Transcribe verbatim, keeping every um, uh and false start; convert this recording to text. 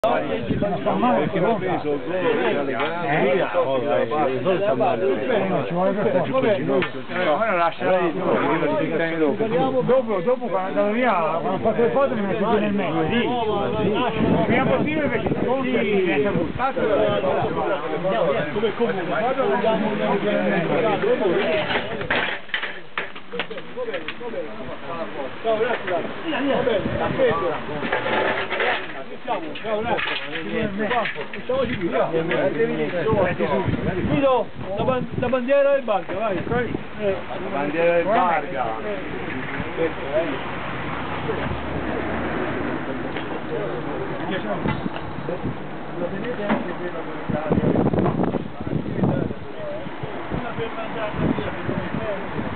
Perché l'ho preso il gol, ci vuole per forza. ora lascia lì, Dopo, dopo quando andavo via, quando ho fatto le foto mi metto nel mezzo. Sì, il prima possibile perché si gonfia e diventa buttato. Come comune. Vado ciao, grazie. Va bene, aspetta. Ciao, grazie. Facciamoci qui, Guido, la, ban la bandiera del Barca, vai. Eh. La bandiera del Barca. Lo tenete anche quella per l'Italia. Una per mangiare via.